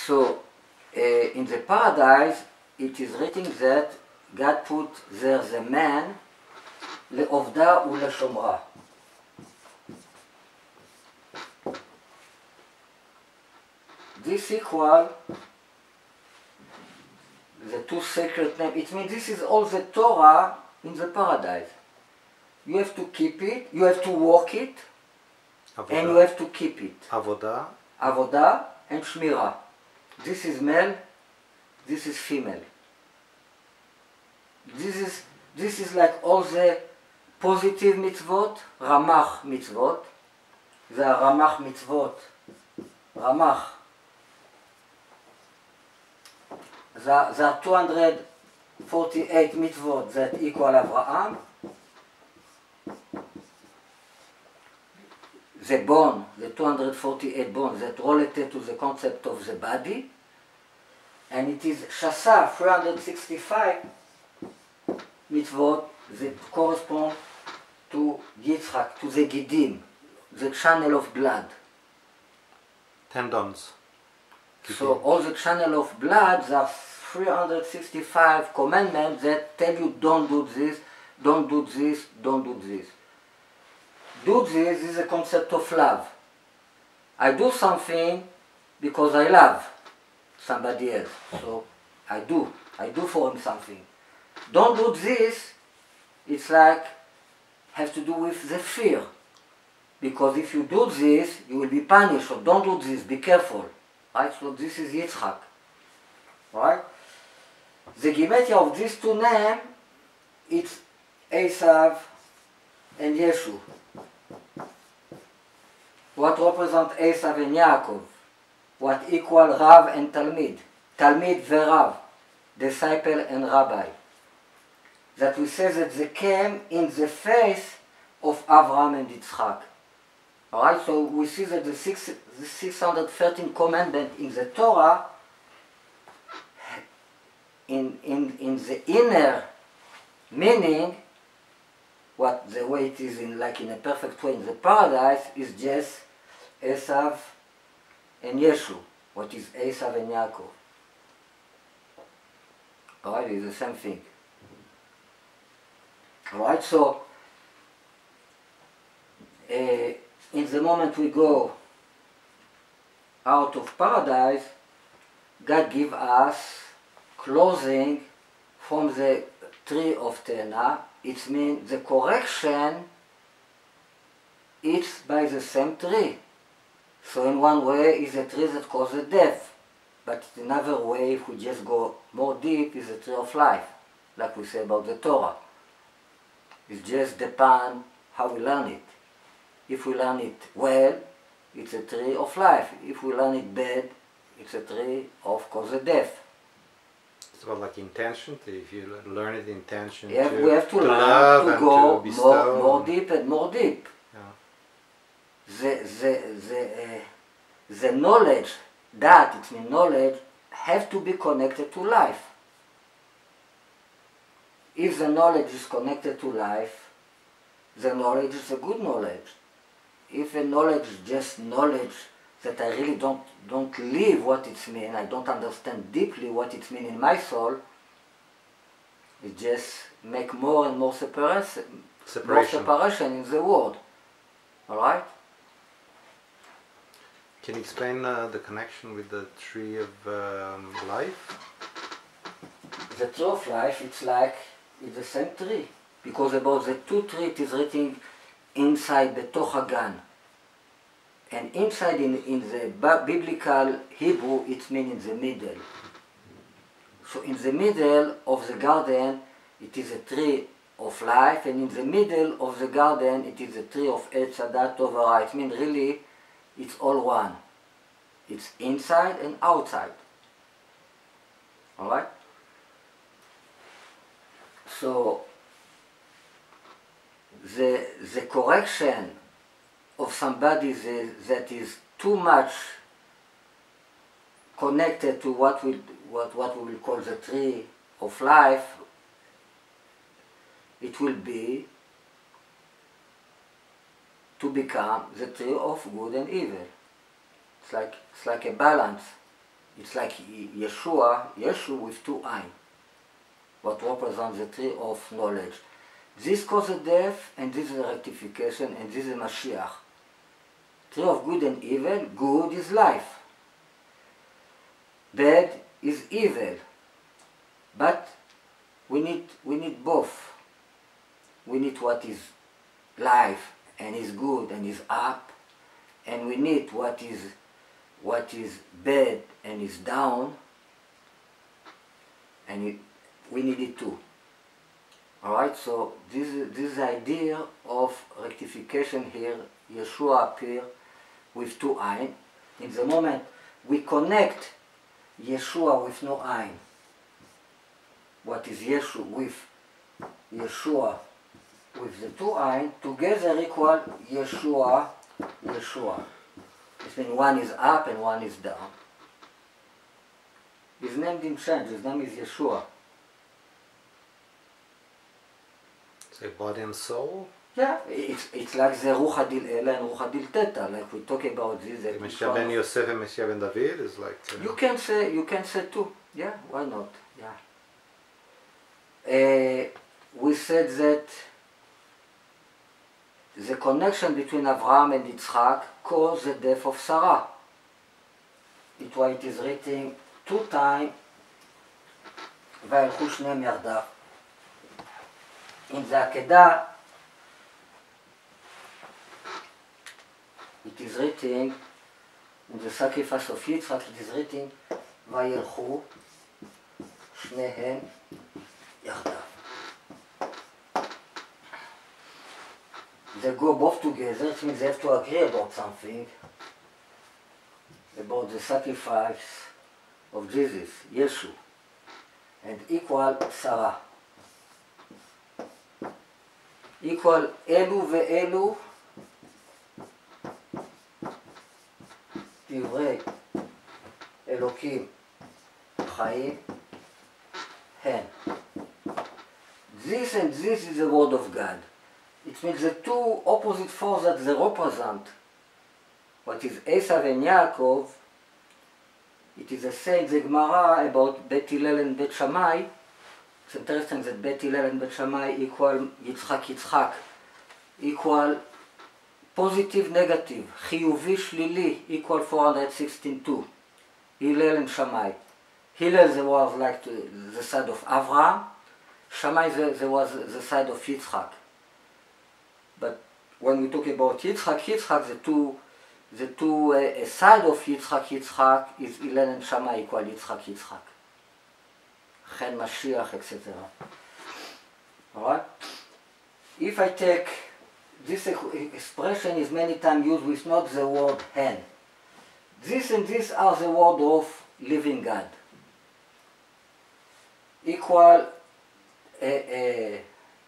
So in the paradise, it is written that God put there the man לעובדה ולשומרה. This equal the two sacred names. It means this is all the Torah in the paradise. You have to keep it, you have to work it, Avodah. And you have to keep it. Avodah. Avodah and Shmira. This is male, this is female. This is like all the positive mitzvot, Ramach mitzvot. The Ramach mitzvot. Ramach. There are 248 mitzvot that equal Abraham. The bone, the 248 bones that related to the concept of the body. And it is Shasa, 365 mitzvot that correspond to Yitzchak, to the Gidim, the channel of blood. Tendons. So all the channel of blood, there are 365 commandments that tell you don't do this, don't do this, don't do this. Do this is a concept of love. I do something because I love somebody else. So I do for him something. Don't do this, it's like, have to do with the fear. Because if you do this, you will be punished. So don't do this, be careful. Right? So this is Yitzchak. Right? The gematria of these two names, it's Esav and Yeshua. What represent Esav and Yaakov? What equal Rav and Talmid? Talmid v'Rav, disciple and rabbi. That we say that they came in the face of Avraham and Yitzchak. Alright, so we see that the 613 commandments in the Torah, in the inner meaning, what the way it is in like in a perfect way in the paradise is just Esav and Yeshua, what is Esav and Yaakov. Alright, it's the same thing. Alright, so in the moment we go out of paradise, God give us clothing from the tree of Tehana. It means the correction is by the same tree. So in one way is a tree that causes death, but in another way, if we just go more deep, is a tree of life, like we say about the Torah. It just depends how we learn it. If we learn it well, it's a tree of life. If we learn it bad, it's a tree of cause death. It's about like intention. If you learn it, intention. Yeah, we have to learn love to and go to bestow. more deep and more deep. Yeah. The knowledge, that it means knowledge, have to be connected to life. If the knowledge is connected to life, the knowledge is a good knowledge. If a knowledge is just knowledge that I really don't live what it means, I don't understand deeply what it means in my soul, it just make more and more separation in the world. Alright? Can you explain the connection with the tree of life? The tree of life, it's the same tree. Because about the two trees, it is written inside בתוך הגן. And inside in the biblical Hebrew, it means in the middle. So in the middle of the garden, it is a tree of life, and in the middle of the garden, it is a tree of Etz Hadat Tovara. It means really, it's all one. It's inside and outside. Alright? So, the correction of somebody that is too much connected to what we will call the tree of life, it will be to become the tree of good and evil. It's like a balance It's like Yeshua with two eyes, what represents the tree of knowledge. This causes death, and this is rectification, and this is Mashiach. Tree of good and evil, good is life. Bad is evil. But we need both. We need what is life and is good and is up, and we need what is bad and is down, and we need it too. Alright, so this idea of rectification here, Yeshua appear with two eyes. In the moment we connect Yeshua with no eye, what is Yeshua with the two eyes, together equal Yeshua. It means one is up and one is down. His name didn't change, his name is Yeshua. Say body and soul? Yeah, it's like the Ruach Adil Ela and Ruach Adil Teta, like we talk about this. Messiah ben Yosef and Messiah ben David is like... You can say two, yeah, why not, yeah. We said that the connection between Abraham and Yitzchak caused the death of Sarah. It's why it is written two times, וילכו שניהם יחדיו. In the Akedah, it is written, in the sacrifice of Yitzchak, it is written, וילכו שניהם יחדיו. They go both together, it means they have to agree about something, about the sacrifice of Jesus, Yeshua, and equal Sarah. Equal אלו ואלו דברי אלוקים חיים הם. This and this is the word of God. It means the two opposite forces that they represent, what is Esav and Yaakov. It is the same the Gemara about Bet Hillel and Bet Shammai. It's interesting that Bet Hillel and Bet Shammai equal Yitzchak, equal positive, negative, חיובי, שלילי, equal 416-2. Hillel and Shammai. Hillel there was like the side of Avraham, Shammai there was the side of Yitzchak. But when we talk about Yitzchak, the two side of Yitzchak is Hillel and Shammai equal Yitzchak. Chen Mashiach, etc. Alright? If I take this expression is many times used with not the word hen. This and this are the word of living God. Equal 10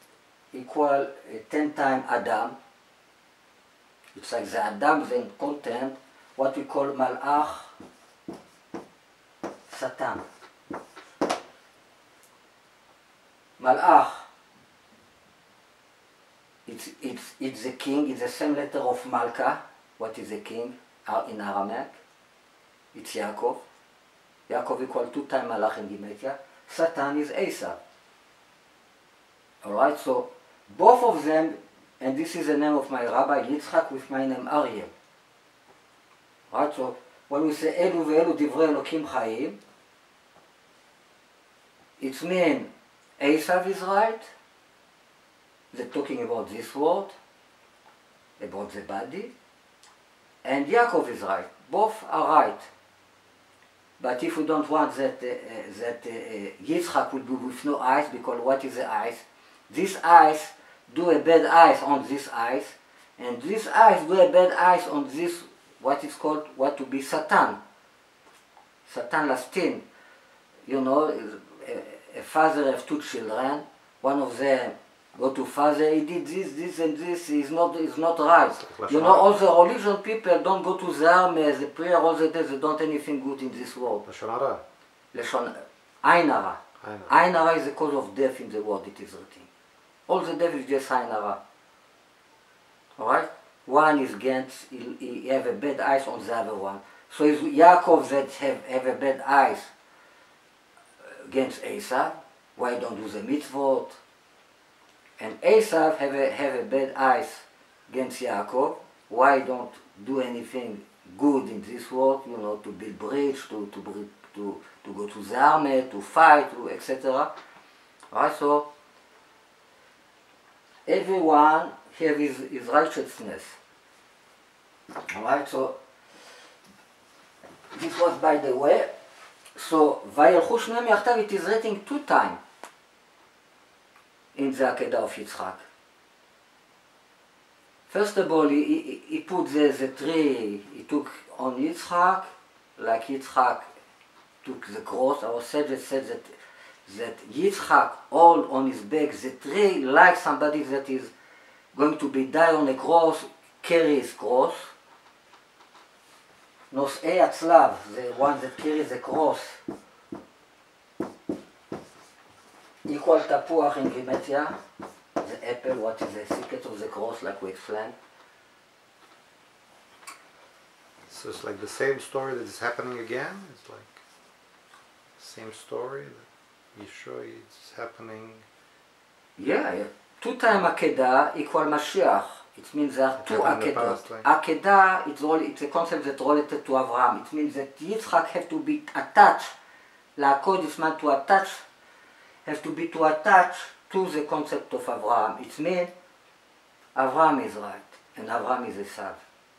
times Adam. It's like the Adam then content what we call Malach, Satan. Malach, it's the king, it's the same letter of Malka, what is the king in Aramaic. It's Yaakov. Yaakov equal 2 times Malach in Gematria. Satan is Esav. Alright, so both of them, and this is the name of my rabbi Yitzchak with my name Ariel. Right, so when we say אלו ואלו דברי אלוקים חיים, it means Esav is right, they're talking about this word, about the body, and Yaakov is right. Both are right. But if we don't want that Yitzchak will be with no eyes, because what is the eyes? These eyes do a bad eyes on these eyes, and these eyes do a bad eyes on this, what is called, what to be Satan. Satan Lastin. You know, a father has 2 children, one of them go to father, he did this and this, is not right. You know, all the religion people don't go to the army, the prayer all the day, they don't anything good in this world. לשון הרע. לשון, עין הרע. עין הרע is the cause of death in the world, it is written. All the death is just עין הרע. Alright? One is against, he have a bad eyes on the other one. So it's Yaakov that have a bad eyes against Esav. Why don't do the mitzvot? And Esav have a bad eyes against Yaakov. Why don't do anything good in this world? You know, to build bridge, to go to the army, to fight, etc. Right? So everyone have his righteousness. Alright, so this was by the way. So וילכו שניהם יחדיו, it is written 2 times in the Akedah of Yitzchak. First of all, he put the tree, he took on Yitzchak, like Yitzchak took the cross. Our sages said that Yitzchak hold on his back the tree like somebody that is going to be die on a cross, carry his cross. נושאי הצלב, the one that carries the cross, equal תפוח in גימטריה, the apple, what is the secret of the cross, like we explained. So it's like the same story that is happening again? It's like same story that Yeshua is happening? Yeah, 2 times Akedah equal Mashiach. It means there are 2 Akedah. Akedah, it's a concept that's related to Abraham. It means that Yitzchak have to be attached, this man to attach, have to be attached to the concept of Abraham. It means Abraham is right and Abraham is Esav.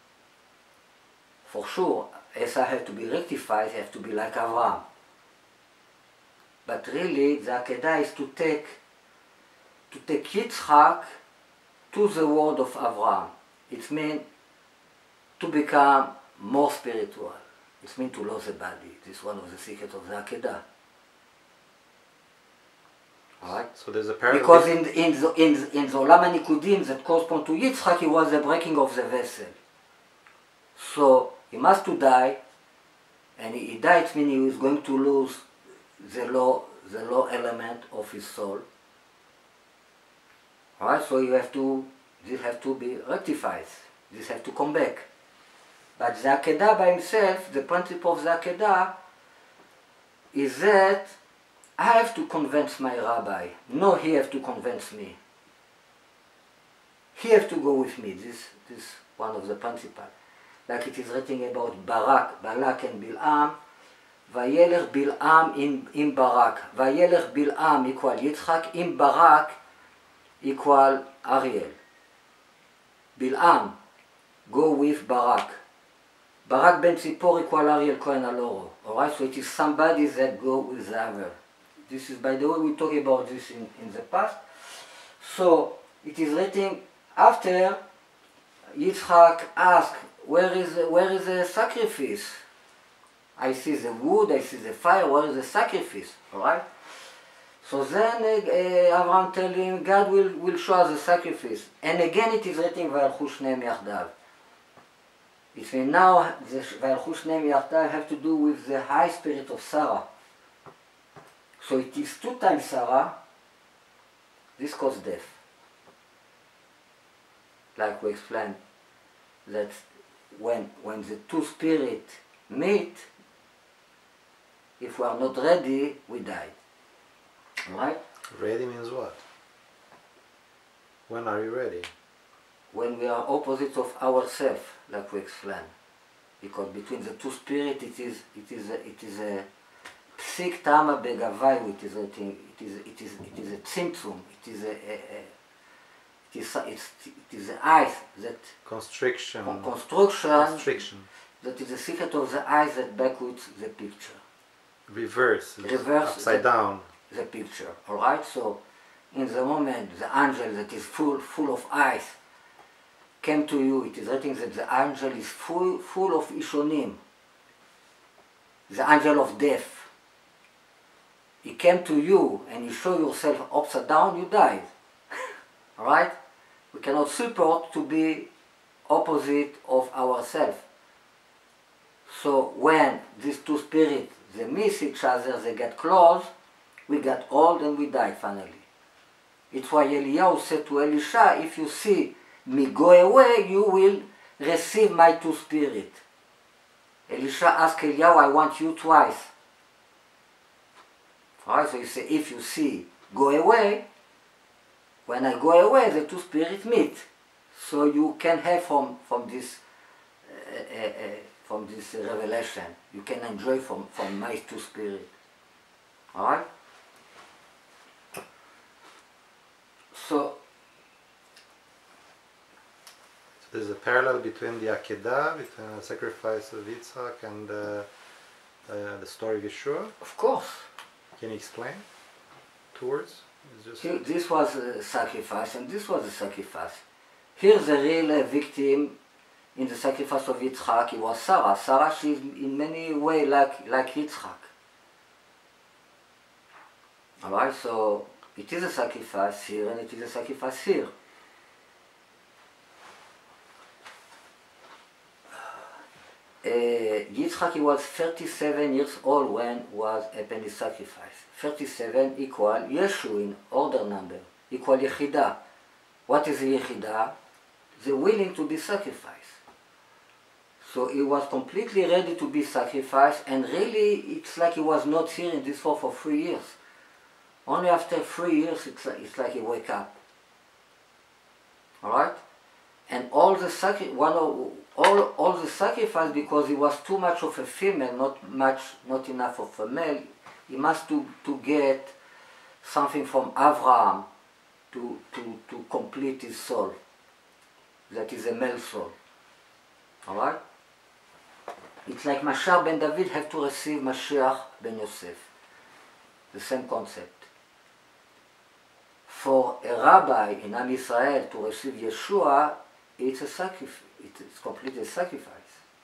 For sure, Esav has to be rectified, has to be like Abraham. But really, the Akedah is to take Yitzchak to the word of Abraham. It means to become more spiritual. It means to lose the body. This is one of the secrets of the Akedah. Alright? So there's a parallel. Because in the Olam HaNikudim that correspond to Yitzchak, he was the breaking of the vessel. So he must to die, and he died, meaning he was going to lose the low element of his soul. Alright, so this has to be rectified. This has to come back. But the Akedah by himself, the principle of the Akedah, is that I have to convince my rabbi. No, he has to convince me. He has to go with me. This is one of the principles. Like it is written about Balak and Bil'am. Vayelech Bil'am in Barak. Vayelech Bil'am equal Yitzchak. In Barak equal Ariel. Bil'am, go with Barak. Barak ben Tzipor equal Ariel Cohen Aloro. Alright, so it is somebody that go with the other. This is, by the way, we talked about this in the past. So it is written after Yitzchak asked, where is the sacrifice? I see the wood, I see the fire, where is the sacrifice? Alright? So then Abraham tells him, God will show us the sacrifice. And again it is written, וילכו שניהם יחדיו. It means now, וילכו שניהם יחדיו have to do with the high spirit of Sarah. So it is 2 times Sarah, this caused death. Like we explained, that when the 2 spirits meet, if we are not ready, we die. Right? Ready means what? When are you ready? When we are opposites of ourselves, like we explained. Because between the 2 spirits, it is a psik tama begavayu. It is a tzimtzum. It is the eyes that constriction. That is the secret of the eyes that backwards the picture. Reverse upside down. The picture, alright? So, in the moment the angel that is full of eyes came to you, it is written that the angel is full of Ishonim, the angel of death. He came to you and you show yourself upside down, you died. Alright? We cannot support to be opposite of ourselves. So when these 2 spirits, they miss each other, they get close, we got old and we die finally. It's why Eliyahu said to Elisha, if you see me go away, you will receive my 2 spirits. Elisha asked Eliyahu, I want you twice. Alright, so he said, if you see, go away. When I go away, the two spirits meet. So you can have from this revelation. You can enjoy from my two spirits. Alright? So there's a parallel between the Akedah, between the sacrifice of Yitzhak and the story of Yeshua. of course. Can you explain? 2 words? It's just This was a sacrifice and this was a sacrifice. Here's the real victim in the sacrifice of Yitzhak. It was Sarah. Sarah, she's in many ways like Yitzhak. Alright, so it is a sacrifice here and it is a sacrifice here. Yitzhak, he was 37 years old when was happened his sacrifice. 37 equal Yeshua in order number, equal Yechidah. What is the Yechidah? The willing to be sacrificed. So he was completely ready to be sacrificed, and really it's like he was not here in this world for 3 years. Only after 3 years it's like he wake up. Alright? And all the sacrifice, because he was too much of a female, not enough of a male, he must to get something from Abraham to complete his soul. That is a male soul. Alright? It's like Mashiach ben David have to receive Mashiach ben Yosef. The same concept. For a rabbi in Am Yisrael to receive Yeshua, it's a sacrifice. It's completely a sacrifice.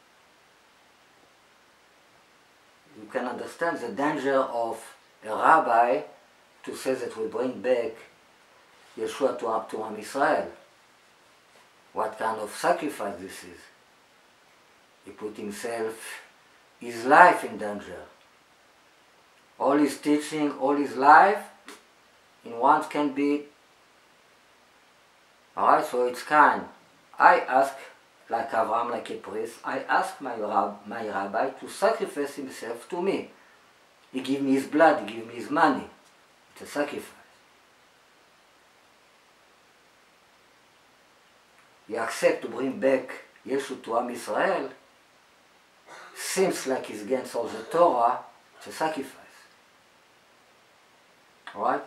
You can understand the danger of a rabbi to say that we bring back Yeshua to Am Yisrael. What kind of sacrifice this is? He put himself, his life in danger. All his teaching, all his life, in one can be. Alright, so it's kind. I ask, like Avraham, like a priest, I ask my rabbi to sacrifice himself to me. He give me his blood, he give me his money. It's a sacrifice. He accept to bring back Yeshua to Am Yisrael. Seems like he's against all the Torah. It's a sacrifice. Alright?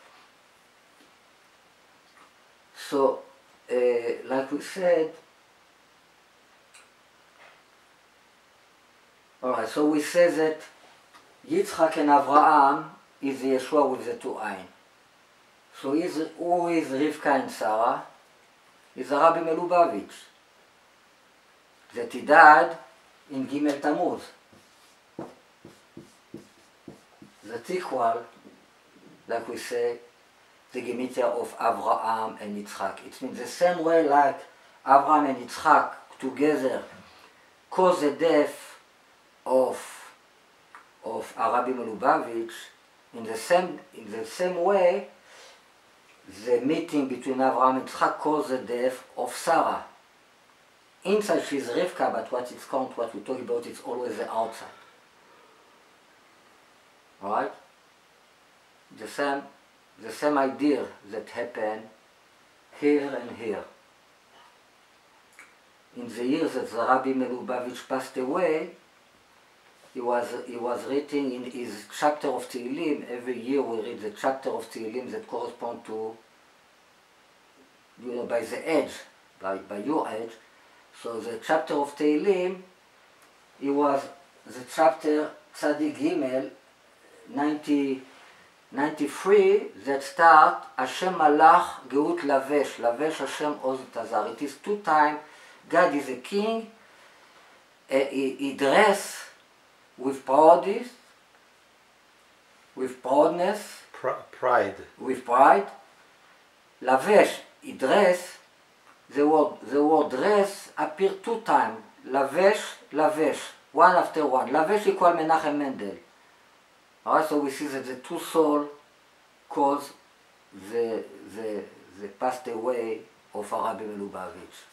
So, like we said, alright, so we say that Yitzchak and Avraham is the Yeshua with the two Ayin. So who is Rivka and Sarah? Is Rabbi Melubavitch. That he died in Gimel Tammuz. That's equal, like we say, the Gematria of Avraham and Yitzchak. It means the same way like Avraham and Yitzchak together caused the death of Rabbi Melubavitch. In the same way, the meeting between Avraham and Yitzchak caused the death of Sarah. Inside she's Rivka, but what we talk about, it's always the outside. Alright? The same idea that happened here and here. In the years that Rabbi Melubavitch passed away, he was reading in his chapter of Tehillim. Every year we read the chapter of Tehillim that correspond to, by the age, by your age. So the chapter of Tehillim, it was the chapter Tzadik Gimel 93 that start Hashem Malach Geut Lavesh, Lavesh Hashem Oz Tazar. It is 2 times God is a king. He dress with proudness, with proudness, pride. With pride. Lavesh, he dress. The word dress appear 2 times. Lavesh, lavesh, one after one. Lavesh equal Menachem Mendel. Alright, so we see that the 2 souls cause the passed away of Rabbi Melubavitch.